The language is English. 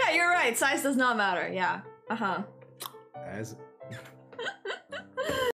yeah, you're right. Size does not matter. Yeah. As